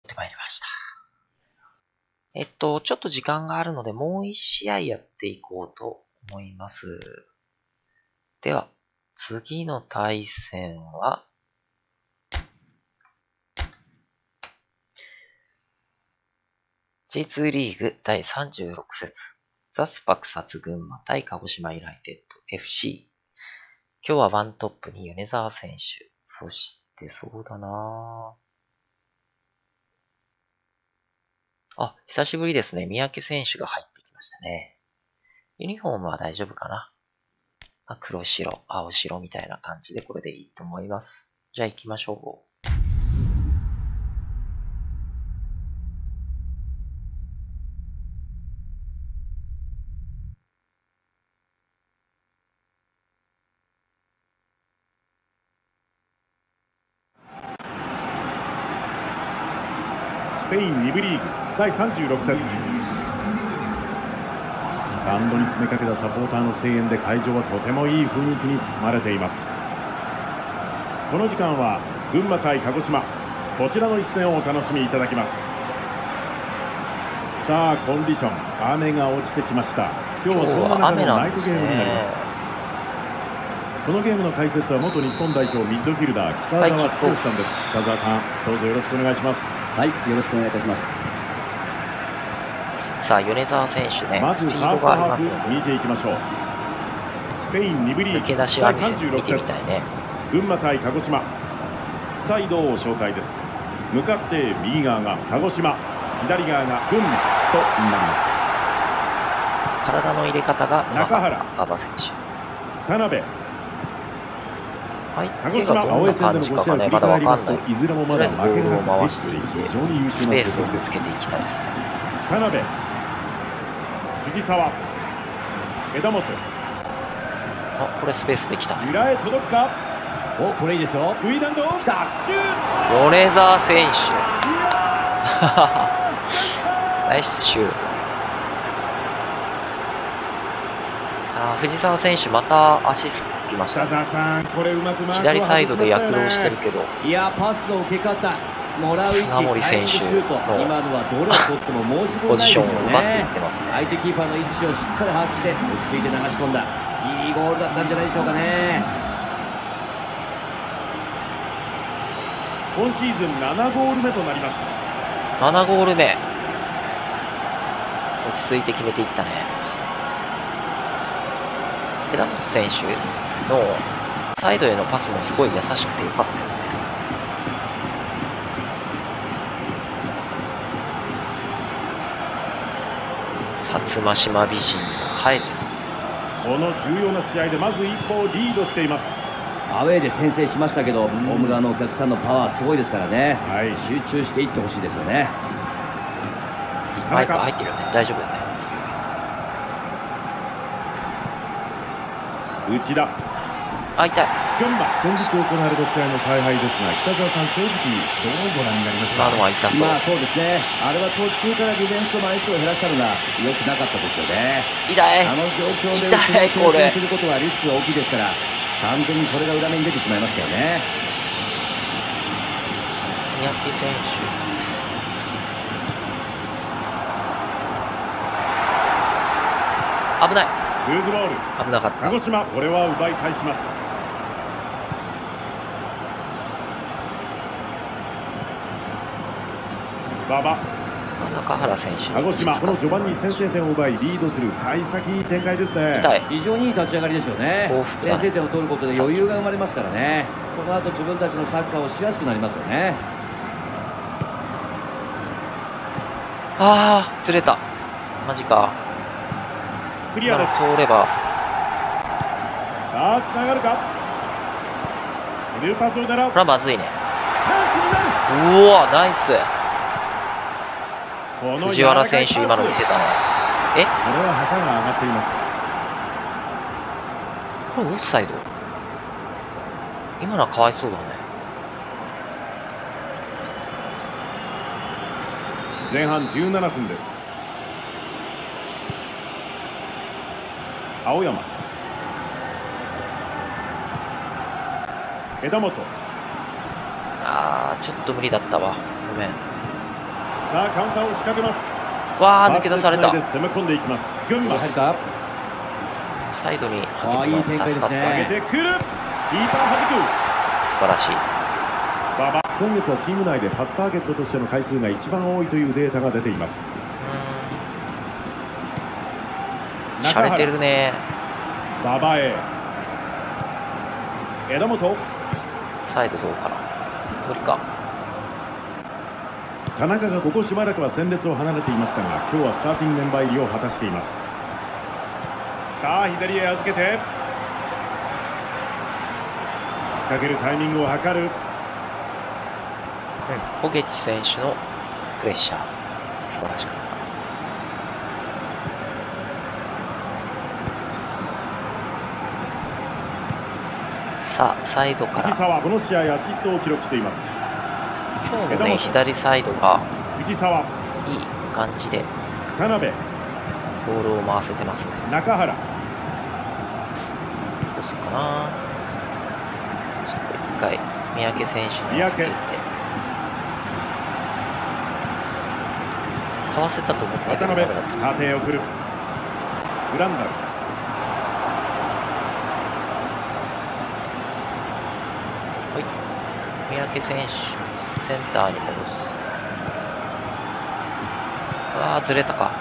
ってまいりました。ちょっと時間があるので、もう一試合やっていこうと思います。では、次の対戦は、J2 リーグ第36節、ザスパクサツ群馬対鹿児島ユナイテッド FC。今日はワントップに米沢選手、そしてそうだなあ、久しぶりですね。三宅選手が入ってきましたね。ユニフォームは大丈夫かな。黒白、青白みたいな感じでこれでいいと思います。じゃあ行きましょう。 スペイン2部リーグ第36節、スタンドに詰めかけたサポーターの声援で会場はとてもいい雰囲気に包まれています。この時間は群馬対鹿児島、こちらの一戦をお楽しみいただきます。さあコンディション、雨が落ちてきました。今日はそんな中のナイトゲームになります。このゲームの解説は元日本代表ミッドフィルダー北澤剛さんです。北澤さん、どうぞよろしくお願いします。 はい、よろしくお願いいたします。 さあ、米沢選手ね、 まずスピードがありますフ見ていきましょう。スペイン2部リーグ抜け出しは見てみたいね。 群馬対鹿児島、サイドを紹介です。向かって右側が鹿児島、左側が群馬となります。 体の入れ方が中原、 馬場選手。 田辺、 鹿児島青江戦での5試合を振り返りますと、 いずれもまだ負けがなく回していて、 非常に優秀スペーな成績です。 スをつけていきたいですね。 田辺、藤沢、枝本、 これスペースできたね。 裏へ届くか。 お、これいいですよ。 スクイダンド来た。 シュート。 米沢選手ナイスシュート。藤沢選手またアシストつきました、 北澤さん、これうまく左サイドで躍動してるけど、 いや、パスの受け方、もらう位置、 砂森選手シュート、今のはどれを取っても申し分ポないですよジションを奪っていね。 ってますね。 相手キーパーの位置をしっかり把握して落ち着いて流し込んだ、いいゴールだったんじゃないでしょうかね。 今シーズン7ゴール目となります。 7ゴール目、落ち着いて決めていったね。枝本選手のサイドへのパスもすごい優しくてよかったよね。薩摩島美人が映えてます。 この重要な試合でまず一歩リードしています。 アウェーで先制しましたけど、ホーム側のお客さんのパワーすごいですからね、 はい、 集中していってほしいですよね。 マイク入ってるよね。大丈夫だよね。 内田、 痛い。 群馬、先日行われた試合の采配ですが、北澤さん、正直どうご覧になりましたか。 今のは痛そう。 まあそうですね、あれは途中からディフェンスの枚数を減らしたのが良くなかったですよね。 痛い。 あの状況で痛い、これ。 することはリスクが大きいですから、完全にそれが裏目に出てしまいましたよね。 三宅選手。危ない。 ルーズボール。 危なかった。 鹿児島、これは奪い返します。馬場、 中原選手。 鹿児島、この序盤に先制点を奪いリードする幸先いい展開ですね。 痛い。 非常にいい立ち上がりですよね。先制点を取ることで余裕が生まれますからね。この後自分たちのサッカーをしやすくなりますよね。 ずれた。マジか。 クリアです。 通れば。 さあ、つながるか。スルーパスを狙う。 これはまずいね。 チャンスになる。 うわ、ナイス。藤原選手、今の見せたね。 これは旗が上がっています。 これオフサイド。今のはかわいそうだね。 前半17分です。青山、枝本、 ちょっと無理だったわ。ごめん。 さあカウンターを仕掛けます。 わあ、抜け出された。 攻め込んでいきます。群馬入るか。 サイドにはけていい展開ですね。 上げてくる。キーパー弾素晴らしい。 馬場。先月はチーム内でパスターゲットとしての回数が一番多いというデータが出ています。 しゃれてるね。 馬場へ。枝本。 サイドどうかな。無理か。 田中がここしばらくは戦列を離れていましたが、今日はスターティングメンバー入りを果たしています。さあ左へ預けて仕掛けるタイミングを図る。 ホゲッチ選手のプレッシャー、素晴らしかった。さあサイドから。 藤沢、この試合アシストを記録しています。 今日のね、左サイドが藤沢、 いい感じで田辺、 ボールを回せてますね。 中原、 どうすっかな。ちょっと一回三宅選手に預けてかわせたと思ったけどダメだった。 縦へ送る。グランダル、 はい、三宅選手センターに戻す。ああ、ずれたか。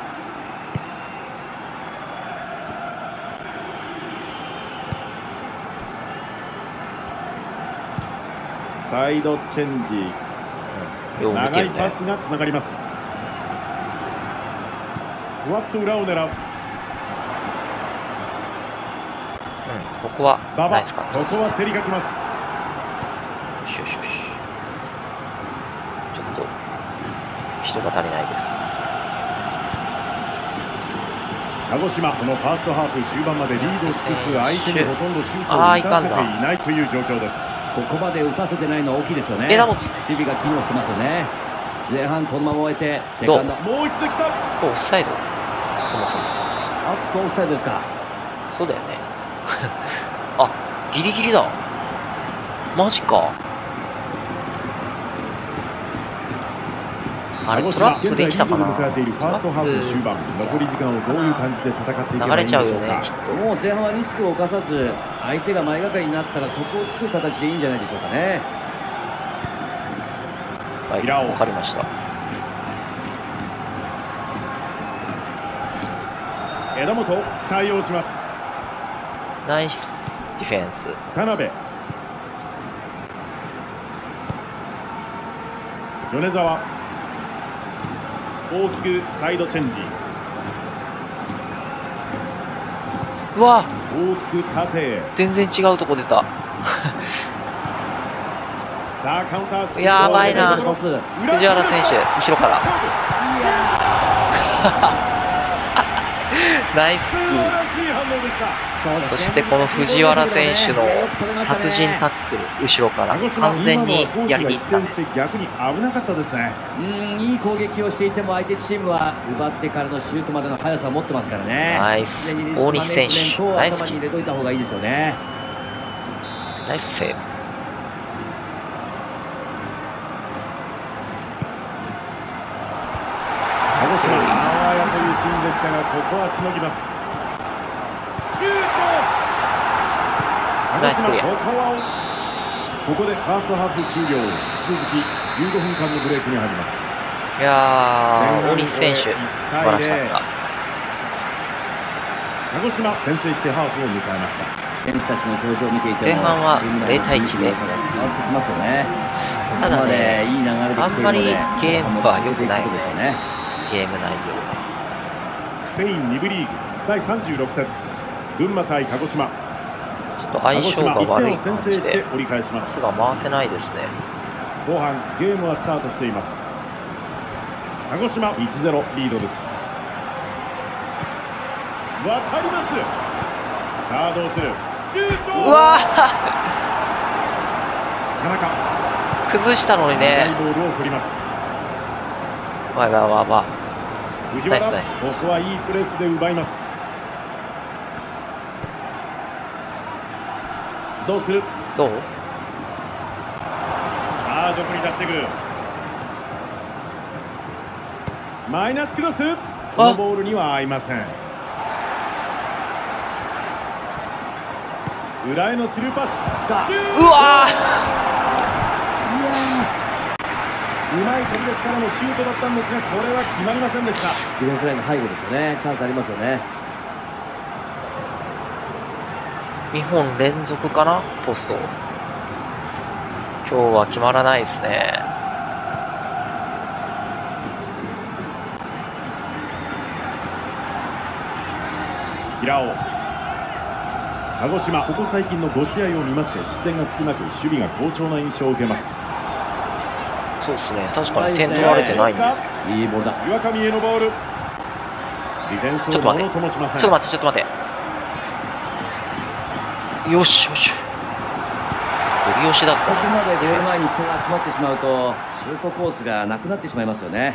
サイドチェンジ、長いパスがつながります。ふわっと裏を狙う。 ここはナイスカットです。 ここは競り勝ちます。 よしよしよし。ちょっと人が足りないです。 鹿児島、このファーストハーフ終盤までリードしつつ相手にほとんどシュートを打たせていないという状況です。 ここまで打たせてないのは大きいですよね。 枝本、 守備が機能してますよね。前半このまま終えてセカンド。 もう一度来た。 オフサイド。そもそもオフサイドですか。 そうだよね。あ、ギリギリだ。マジか。あれ、トラップできたかな。 迎えているファーストハーフ終盤、残り時間をどういう感じで戦っていけばいいんでしょうか。 流れちゃうよね、きっと。 もう前半はリスクを冒さず、相手が前がかりになったらそこをつく形でいいんじゃないでしょうかね。 はい、わかりました。 枝本、対応します。 ナイスディフェンス。 田辺、米沢、大きくサイドチェンジ。 うわ、 大きく縦へ。 全然違うとこ出た。 さあカウンタースやばいな。藤原選手、後ろから。ナイスキー。そしてこの藤原選手の殺人タックル、後ろから完全にやりにいったね。 逆に危なかったですね。 いい攻撃をしていても相手チームは奪ってからのシュートまでの速さを持ってますからね。 ナイス。大西選手、ナイスキー。 頭に入れといた方がいいですよね。 ナイスセーブ。 鹿児島、あわやというシーンでしたが、ここはしのぎます。シュート。 ナイスクリア。 ここでファーストハーフ終了。引き続き15分間のブレイクに入ります。 いやー、大西選手、素晴らしかった。 鹿児島、先制してハーフを迎えました。 選手たちの表情を見ていても前半は0対1で、ただね、あんまりゲームは良くないですよね。ゲーム内容。 スペイン2部リーグ第36節、群馬対鹿児島。 ちょっと相性が悪い感じで、 折り返します。 パスが回せないですね。 後半ゲームはスタートしています。鹿児島 1-0 リードです。渡ります。さあどうする。シュート。 うわ田中崩したのにね。 ボールを振ります。 わわわわ。 藤原、ここはいいプレスで奪います。どうする。 どう。 さあどこに出してくる。 マイナスクロス。このボールには合いません。裏へのスルーパス。 うわうまい飛び出しからのシュートだったんですが、これは決まりませんでした。 ディフェンスラインの背後ですよね。チャンスありますよね。 2本連続かな、ポスト。今日は決まらないですね。 平尾。鹿児島、ここ最近の5試合を見ますと失点が少なく守備が好調な印象を受けます。 そうですね、確かに点取られてないんですけど。 いいボールだ。 岩上へのボール。ディフェンスをものともしません。 ちょっと待って。よし。より押しだった。 そこまでゴール前に人が集まってしまうとシュートコースがなくなってしまいますよね。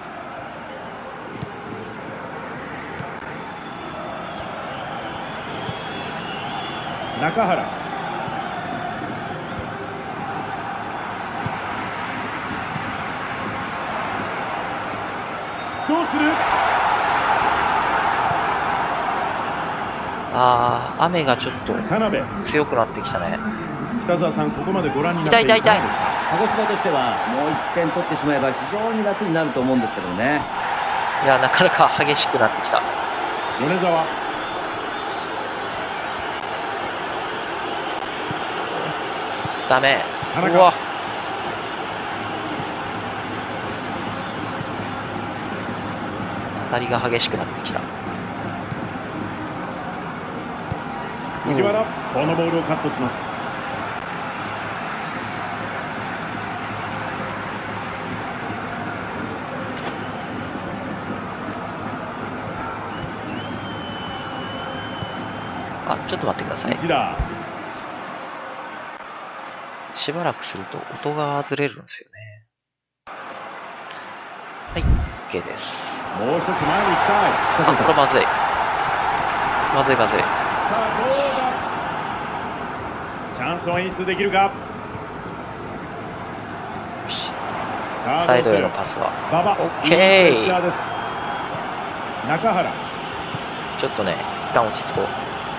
中原。どうする。 雨がちょっと強くなってきたね。 北澤さん、ここまでご覧になっていかがですか。 鹿児島としてはもう1点取ってしまえば非常に楽になると思うんですけどね。 いや、なかなか激しくなってきた。 米沢。 ダメ。 田中。 当たりが激しくなってきた。 藤原、このボールをカットします。 ちょっと待ってください。しばらくすると音がずれるんですよね。はい、OK です。 もう一つ前に行きたい。 これまずい。まずい。 さあ、どうだ。チャンスを演出できるか。よし。サイドへのパスは。OK。 プレッシャーです。中原。 ちょっとね、一旦落ち着こう。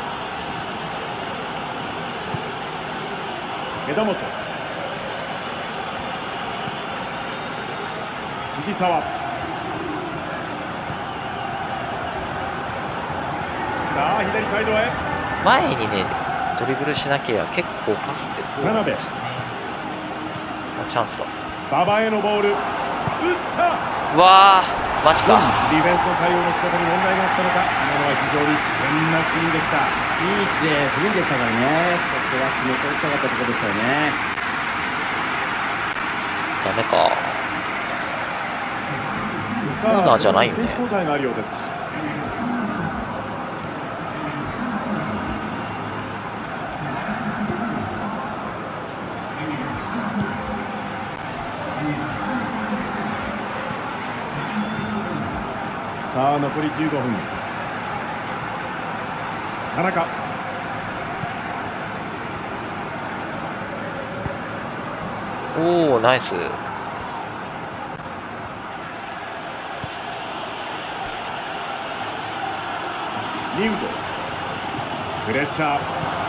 枝本。藤沢。さあ、左サイドへ。 前にね、ドリブルしなければ結構パスって通るんですよね。チャンスだ。 馬場へのボール。打った。 うわー、マジか。 ディフェンスの対応の仕方に問題があったのか。今のは非常に危険なシーンでした。 いい位置でフリーでしたからね。ここは決め取りたかったところでしたよね。 ダメか。コーナーじゃないよね。 選手交代があるようです。さあ、残り15分。田中。 おー、ナイス。 ニウド。プレッシャ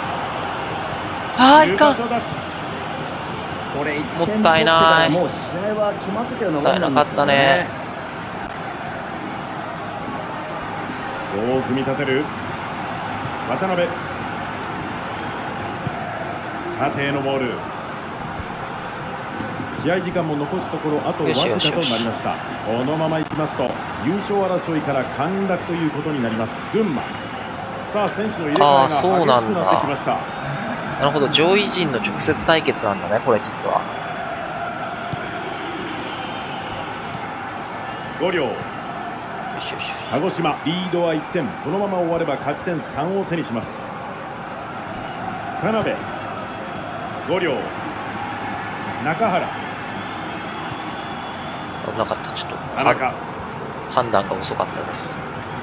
ー。いかん。 これもったいない。 もう試合は決まってたようなもんなんですけどね。 どう組み立てる。渡辺。縦へのボール。試合時間も残すところあとわずかとなりました。このままいきますと優勝争いから陥落ということになります。群馬。さあ、選手の入れ替えが激しくなってきました。 なるほど、上位陣の直接対決なんだね、これ実は。 5両。鹿児島リードは1点。このまま終われば勝ち点3を手にします。田辺。5両。中原。 危なかった。ちょっと田中。 判断が遅かったです。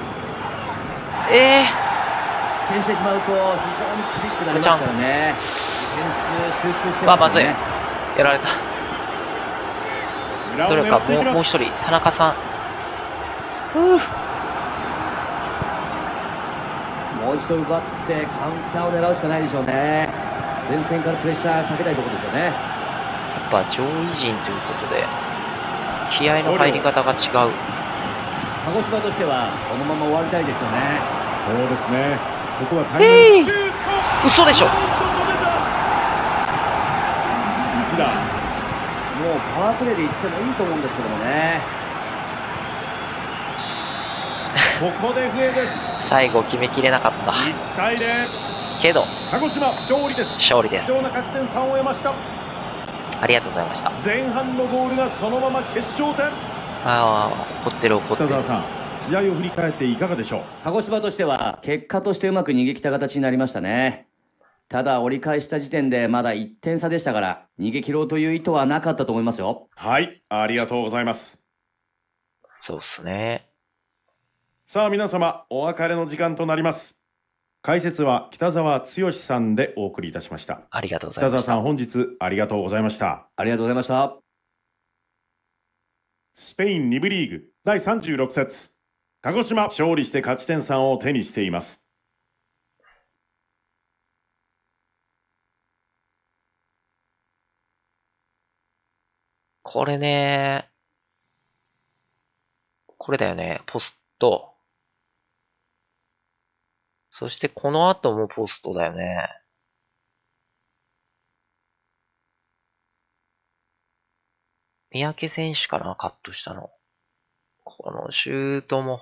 失点してしまうと非常に厳しくなりますからね。ディフェンス集中してますよね。 まずい。やられた。どれかもう一人、田中さん。 もう一度奪ってカウンターを狙うしかないでしょうね。前線からプレッシャーかけたいところですよね。 やっぱ上位陣ということで気合の入り方が違う。 鹿児島としてはこのまま終わりたいですよね。 そうですね。ここはタイム嘘でしょ。 一打。 もうパワープレーでいってもいいと思うんですけどもね。 ここで笛です。 最後決めきれなかった。 1対0。 けど鹿児島勝利です。 勝利です。 貴重な勝ち点3を得ました。 ありがとうございました。 前半のゴールがそのまま決勝点。 怒ってる怒ってる。 北澤さん、試合を振り返っていかがでしょう。 鹿児島としては結果としてうまく逃げ切った形になりましたね。ただ折り返した時点でまだ1点差でしたから逃げ切ろうという意図はなかったと思いますよ。 はい、ありがとうございます。 そうっすね。 さあ皆様、お別れの時間となります。解説は北澤剛さんでお送りいたしました。 ありがとうございました。 北澤さん、本日ありがとうございました。 ありがとうございました。 スペイン2部リーグ第36節、鹿児島勝利して勝ち点3を手にしています。 これね、これだよね、ポスト。そしてこの後もポストだよね。三宅選手かな、カットしたの。このシュートも。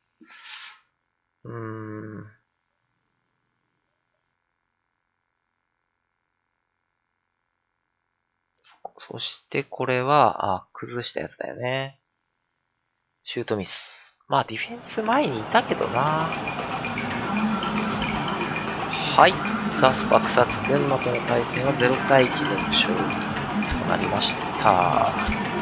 そしてこれは、崩したやつだよね。シュートミス。まあディフェンス前にいたけどな。はい。ザスパ草津群馬との対戦は0対1での勝利となりました。